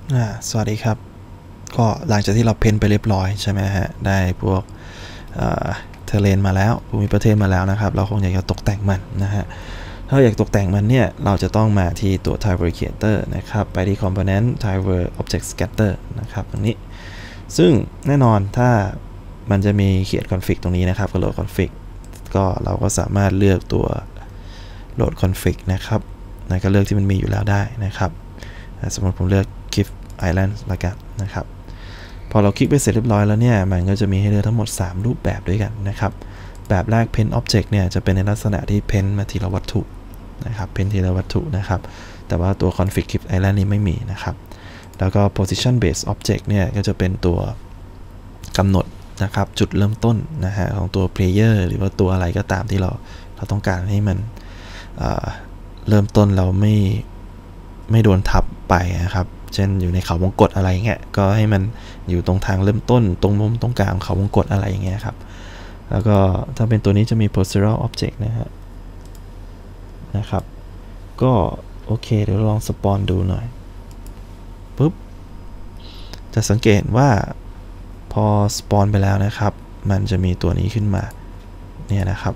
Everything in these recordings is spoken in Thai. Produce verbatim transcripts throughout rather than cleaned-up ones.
สวัสดีครับก็หลังจากที่เราเพ้นไปเรียบร้อยใช่ไหมฮะได้พวกเทเลนมาแล้วภูมิประเทศมาแล้วนะครับเราคงอยากจะตกแต่งมันนะฮะถ้าอยากตกแต่งมันเนี่ยเราจะต้องมาที่ตัว Tile Creator นะครับไปที่ Component Tile Object Scatter นะครับตรงนี้ซึ่งแน่นอนถ้ามันจะมีเขียน config ตรงนี้นะครับก็โหลด config ก็เราก็สามารถเลือกตัวโหลด config นะครับนะก็เลือกที่มันมีอยู่แล้วได้นะครับสมมติผมเลือก Gift Island ละกันนะครับพอเราคลิกไปเสร็จเรียบร้อยแล้วเนี่ยมันก็จะมีให้เลือกทั้งหมดสามรูปแบบด้วยกันนะครับแบบแรก Paint Object เนี่ยจะเป็นในลักษณะที่ Paint มาทีละวัตถุนะครับ Paint ทีละวัตถุนะครับแต่ว่าตัว Config Gift Island นี้ไม่มีนะครับแล้วก็ Position Based Object เนี่ยก็จะเป็นตัวกำหนดนะครับจุดเริ่มต้นนะฮะของตัว Player หรือว่าตัวอะไรก็ตามที่เราเราต้องการให้มันเเริ่มต้นเราไม่ไม่โดนทับไปนะครับเช่นอยู่ในเขาวงกตอะไรเงี้ยก็ให้มันอยู่ตรงทางเริ่มต้นตรงมุมตรงกลางเขาวงกตอะไรอย่างเงี้ยครับแล้วก็ถ้าเป็นตัวนี้จะมี procedural object นะฮะนะครับก็โอเคเดี๋ยวลองสปอนดูหน่อยปุ๊บจะสังเกตว่าพอสปอนไปแล้วนะครับมันจะมีตัวนี้ขึ้นมาเนี่ยนะครับ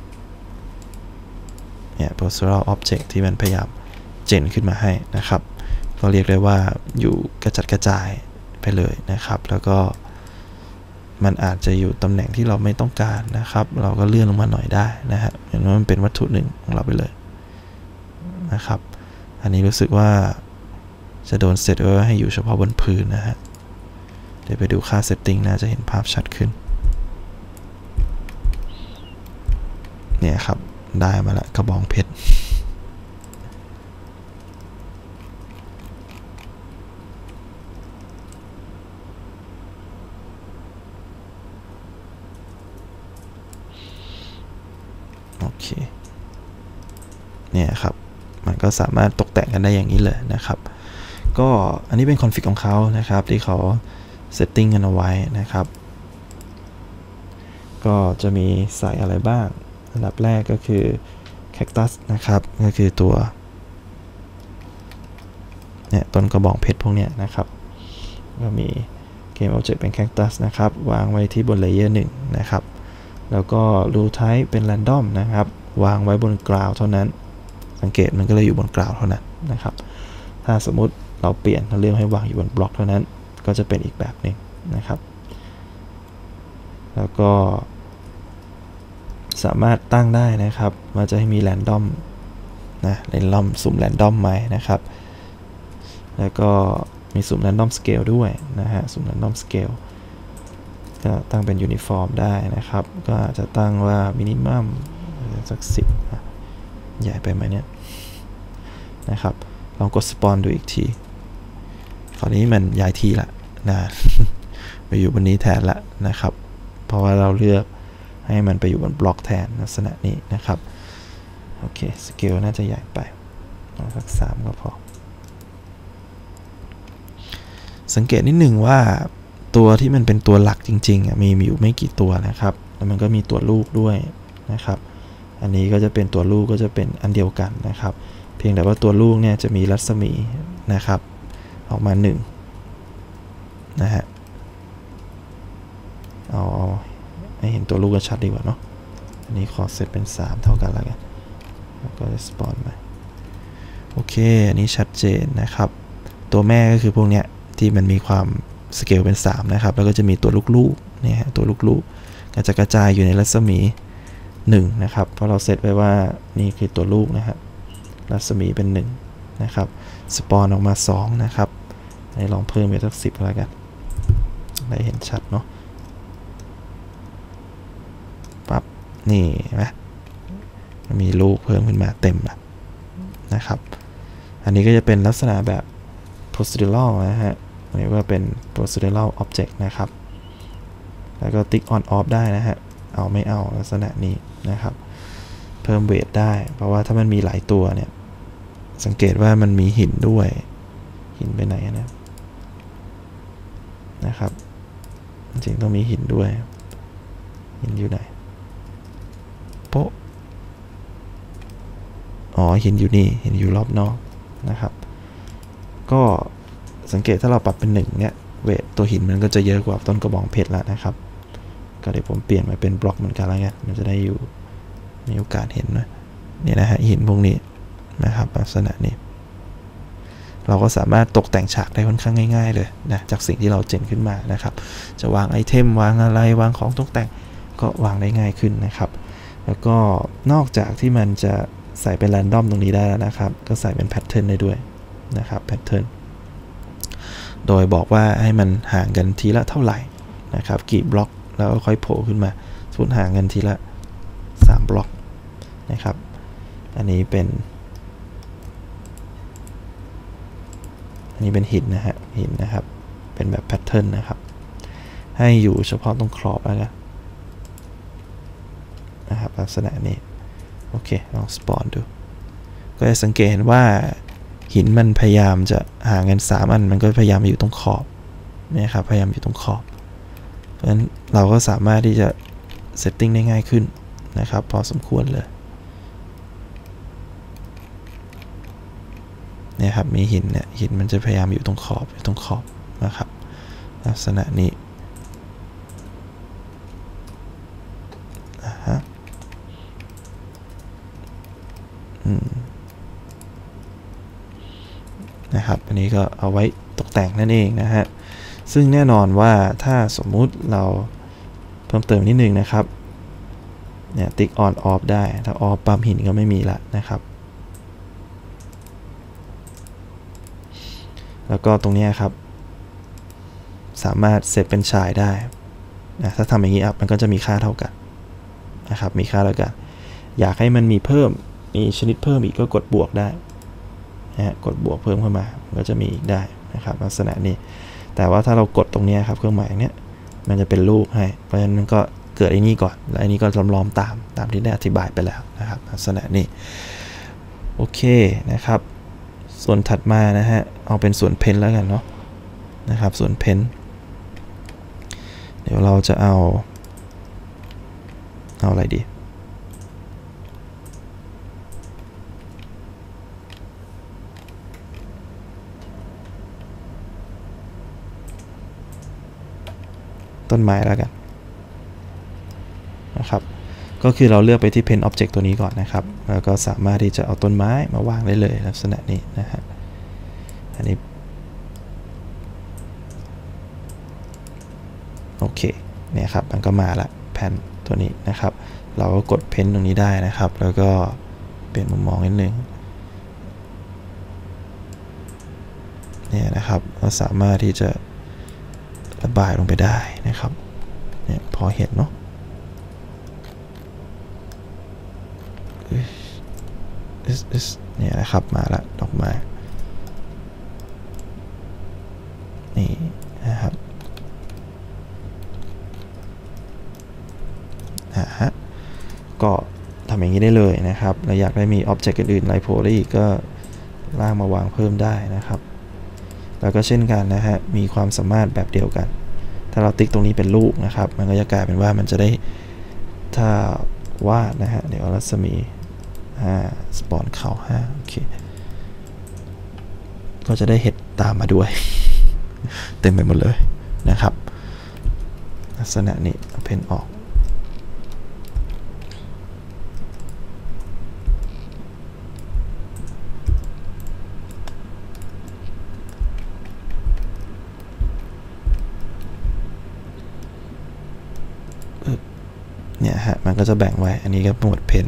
เนี่ย procedural object ที่มันพยายามเจนขึ้นมาให้นะครับก็เรียกได้ว่าอยู่กระจัดกระจายไปเลยนะครับแล้วก็มันอาจจะอยู่ตำแหน่งที่เราไม่ต้องการนะครับเราก็เลื่อนลงมาหน่อยได้นะฮะเห็นว่ามันเป็นวัตถุหนึ่งของเราไปเลยนะครับอันนี้รู้สึกว่าจะโดนเซตไว้ให้อยู่เฉพาะบนพื้นนะฮะเดี๋ยวไปดูค่าเซตติ้งน่าจะเห็นภาพชัดขึ้นเนี่ยครับได้มาละกระบองเพชรโอเคเนี่ยครับมันก็สามารถตกแต่งกันได้อย่างนี้เลยนะครับก็อันนี้เป็นคอนฟิกของเขานะครับที่เขาเซตติ้งกันเอาไว้นะครับก็จะมีใส่อะไรบ้างอันดับแรกก็คือแคคตัสนะครับก็คือตัวเนี่ยต้นกระบองเพชรพวกเนี้ยนะครับก็มีเกม Object เป็นแคคตัสนะครับวางไว้ที่บนเลเยอร์หนึ่งนะครับแล้วก็ Rule Type เป็น Random นะครับวางไว้บนกราวเท่านั้นสังเกตมันก็เลยอยู่บนกราวเท่านั้นนะครับถ้าสมมุติเราเปลี่ยนเราเลือกให้วางอยู่บนบล็อกเท่านั้นก็จะเป็นอีกแบบหนึ่งนะครับแล้วก็สามารถตั้งได้นะครับว่าจะให้มี Random นะเรนดอมสุ่ม Random ไหมนะครับแล้วก็มีสุ่ม Random Scale ด้วยนะฮะสุ่ม Random Scale ก็ตั้งเป็น Uniform ได้นะครับก็อาจจะตั้งว่า Minimum สักสิบใหญ่ไปไหมเนี่ยนะครับลองกด Spawn ดูอีกทีคราวนี้มันย้ายที่ละนะไปอยู่บนนี้แทนละนะครับเพราะว่าเราเลือกให้มันไปอยู่บนบล็อกแทนลักษณะนี้นะครับโอเคสเกลน่าจะใหญ่ไปเอาสักสามก็พอสังเกตนิดหนึ่งว่าตัวที่มันเป็นตัวหลักจริงๆมีอยู่ไม่กี่ตัวนะครับแล้วมันก็มีตัวลูกด้วยนะครับอันนี้ก็จะเป็นตัวลูกก็จะเป็นอันเดียวกันนะครับเพียงแต่ว่าตัวลูกเนี่ยจะมีรัศมีนะครับออกมาหนึ่งนะฮะเอาให้เห็นตัวลูกกันชัดดีกว่าเนาะอันนี้ขอเซตเป็นสามเท่ากันแล้วกันแล้วก็สปอนมาโอเคอันนี้ชัดเจนนะครับตัวแม่ก็คือพวกเนี้ยที่มันมีความสเกลเป็นสามนะครับแล้วก็จะมีตัวลูกๆเนี่ยตัวลูกๆก็จะกระจายอยู่ในรัศมีหนึ่งนะครับเพราะเราเซตไว้ว่านี่คือตัวลูกนะครับรัศมีเป็นหนึ่งนะครับสปอนออกมาสองนะครับให้ลองเพิ่มไปสักสิบแล้วกันได้เห็นชัดเนาะปั๊บนี่นะมีลูกเพิ่มขึ้นมาเต็มแล้วนะครับอันนี้ก็จะเป็นลักษณะแบบ procedural นะฮะเรียกว่าเป็น procedural object นะครับแล้วก็ tick on off ได้นะฮะเอาไม่เอาลักษณะนี้นะครับเพิ่มเวทได้เพราะว่าถ้ามันมีหลายตัวเนี่ยสังเกตว่ามันมีหินด้วยหินไปไหนนะนะครับจริงต้องมีหินด้วยหินอยู่ไหนโป๊ะอ๋อหินอยู่นี่หินอยู่รอบนอกนะครับก็สังเกตถ้าเราปรับเป็นหนึ่งเนี่ยเวทตัวหินมันก็จะเยอะกว่าต้นกระบองเพชรแล้วนะครับก็เดี๋ยวผมเปลี่ยนมาเป็นบล็อกเหมือนกันแล้วกันมันจะได้อยู่มีโอกาสเห็นนะนี่นะฮะหินพวกนี้นะครับลักษณะนี้เราก็สามารถตกแต่งฉากได้ค่อนข้างง่ายๆเลยนะจากสิ่งที่เราเจนขึ้นมานะครับจะวางไอเทมวางอะไรวางของตกแต่งก็วางได้ง่ายขึ้นนะครับแล้วก็นอกจากที่มันจะใส่เป็นแรนดอมตรงนี้ได้แล้วนะครับก็ใส่เป็นแพทเทิร์นได้ด้วยนะครับแพทเทิร์นโดยบอกว่าให้มันห่างกันทีละเท่าไหร่นะครับกี่บล็อกแล้วก็ค่อยโผล่ขึ้นมาสูญห่างกันทีละสามบล็อกนะครับอันนี้เป็นอันนี้เป็นหินนะฮะหินนะครับเป็นแบบแพทเทิร์นนะครับให้อยู่เฉพาะตรงขอบแล้วกันนะครับลักษณะนี้โอเคลองสปอนดูก็จะสังเกตเห็นว่าหินมันพยายามจะห่างกันสามอันมันก็พยายามอยู่ตรงขอบนี่ครับพยายามอยู่ตรงขอบเพราะฉะนั้นเราก็สามารถที่จะเซตติ้งได้ง่ายขึ้นนะครับพอสมควรเลยเนี่ยครับมีหินเนี่ยหินมันจะพยายามอยู่ตรงขอบอยู่ตรงขอบนะครับลักษณะนี้อ่าฮะอืมนะครับอันนี้ก็เอาไว้ตกแต่งนั่นเองนะฮะซึ่งแน่นอนว่าถ้าสมมุติเราเพิ่มเติมนิดนึงนะครับเนี่ยติ๊ก on off ได้ถ้า off ปั๊มหินก็ไม่มีละนะครับแล้วก็ตรงนี้ครับสามารถเซตเป็นชายได้นะถ้าทำอย่างนี้อัพมันก็จะมีค่าเท่ากันนะครับมีค่าเท่ากันอยากให้มันมีเพิ่มมีชนิดเพิ่มอีกก็กดบวกได้นะฮะกดบวกเพิ่มเข้ามาก็จะมีอีกได้นะครับลักษณะนี้แต่ว่าถ้าเรากดตรงนี้ครับเครื่องหมายเนี้ยมันจะเป็นรูปให้เพราะฉะนั้นก็เกิดไอ้นี่ก่อนแล้วไอ้นี่ก็ล้อมๆตามตามที่ได้อธิบายไปแล้วนะครับลักษณะนี้โอเคนะครับส่วนถัดมานะฮะเอาเป็นส่วนเพนแล้วกันเนาะนะครับส่วนเพนเดี๋ยวเราจะเอาเอาอะไรดีต้นไม้แล้วกันนะครับก็คือเราเลือกไปที่ Pen Object ตัวนี้ก่อนนะครับแล้วก็สามารถที่จะเอาต้นไม้มาวางได้เลยลักษณะนี้นะฮะอันนี้โอเคเนี่ยครับมันก็มาละแผ่นตัวนี้นะครับเราก็กดเพ้นตรงนี้ได้นะครับแล้วก็เปลี่ยนมุมมองนิดนึงเนี่ยนะครับเราสามารถที่จะระบายลงไปได้นะครับเนี่ยพอเห็นเนาะเนี่ยนะครับมาละดอกไม้นี่นะครับนะฮะก็ทำอย่างนี้ได้เลยนะครับเราอยากได้มีอ็อบเจกต์อื่นๆไลโพลได้อีกก็ลากมาวางเพิ่มได้นะครับแล้วก็เช่นกันนะฮะมีความสามารถแบบเดียวกันถ้าเราติ๊กตรงนี้เป็นรูปนะครับมันก็จะกลายเป็นว่ามันจะได้ถ้าวาดนะฮะเดี๋ยวรัศมีห้าสปอนเข่าห้าโอเคก็จะได้เห็ดตามมาด้วย เต็มไปหมดเลยนะครับลักษณะนี้เอาเพนออกเนี่ยฮะมันก็จะแบ่งไว้อันนี้ก็หมวดเพน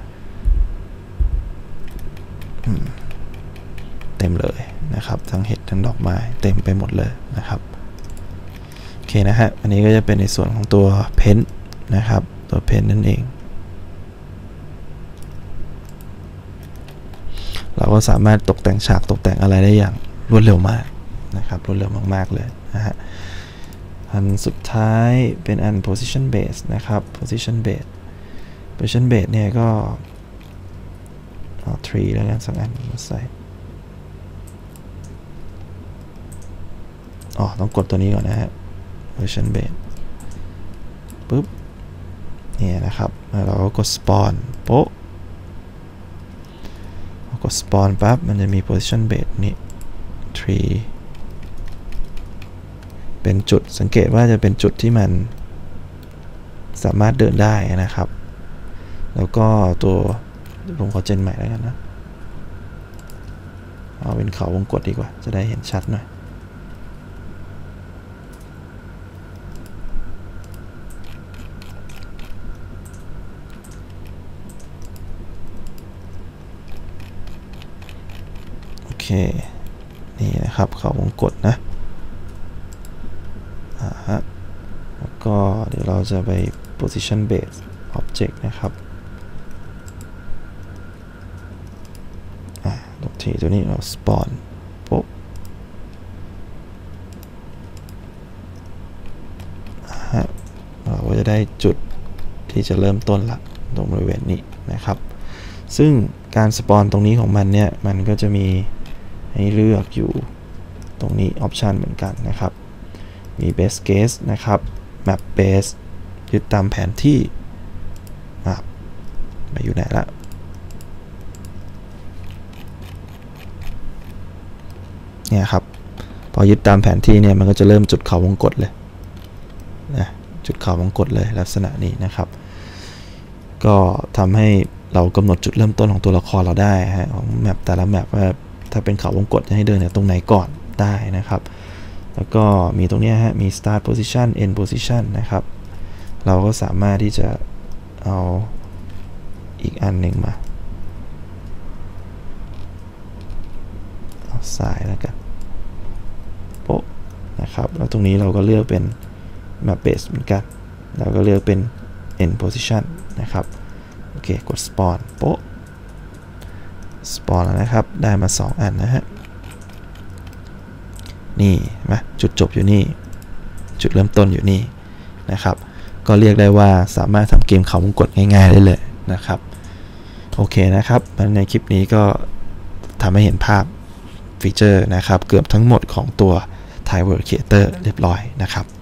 เต็มเลยนะครับทั้งเห็ดทั้งดอกไม้เต็มไปหมดเลยนะครับโอเคนะฮะอันนี้ก็จะเป็นในส่วนของตัวเพนนะครับตัวเพนนั่นเองเราก็สามารถตกแต่งฉากตกแต่งอะไรได้อย่างรวดเร็วมากนะครับรวดเร็วมากๆเลยนะฮะอันสุดท้ายเป็นอัน position base นะครับ position base position base เนี่ยก็เอาทรีแล้วกันสักอันมาใส่อ๋อต้องกดตัวนี้ก่อนนะฮะ position base ปุ๊บเนี่ยนะครับแล้วเราก็กด spawn โป๊ะกด spawn ปั๊บมันจะมี position base นี่ทรีเป็นจุดสังเกตว่าจะเป็นจุดที่มันสามารถเดินได้นะครับแล้วก็ตัวผมขอเจนใหม่แล้วกันนะเอาเป็นเขาวงกตดีกว่าจะได้เห็นชัดหน่อยโอเคนี่นะครับเขาวงกตนะอ่าฮะแล้วก็เดี๋ยวเราจะไป position based object นะครับตรงที่ตัวนี้เรา spawn ปุ๊บเราก็จะได้จุดที่จะเริ่มต้นละตรงบริเวณนี้นะครับซึ่งการ spawn ตรงนี้ของมันเนี่ยมันก็จะมีให้เลือกอยู่ตรงนี้ option เหมือนกันนะครับมี base case นะครับ map base ยึดตามแผนที่ไปอยู่ไหนละเนี่ยครับพอยึดตามแผนที่เนี่ยมันก็จะเริ่มจุดเขาวงกตเลยนะจุดเขาวงกตเลยลักษณะนี้นะครับก็ทำให้เรากำหนดจุดเริ่มต้นของตัวละครเราได้ฮะของแมปแต่ละแมปว่าถ้าเป็นเขาวงกตจะให้เดินเนี่ยตรงไหนก่อนได้นะครับแล้วก็มีตรงนี้ฮะมี start position end position นะครับเราก็สามารถที่จะเอาอีกอันหนึ่งมาเอาซ้ายแล้วกันโป๊ะนะครับแล้วตรงนี้เราก็เลือกเป็น map base เหมือนกันเราก็เลือกเป็น end position นะครับโอเคกด spawn โป๊ะ spawn แล้วนะครับได้มาสองอันนะฮะนี่มาจุดจบอยู่นี่จุดเริ่มต้นอยู่นี่นะครับก็เรียกได้ว่าสามารถทำเกมเขาวงกตง่ายๆได้เลยนะครับโอเคนะครับในคลิปนี้ก็ทำให้เห็นภาพฟีเจอร์นะครับเกือบทั้งหมดของตัว Tileworld Creator เรียบร้อยนะครับ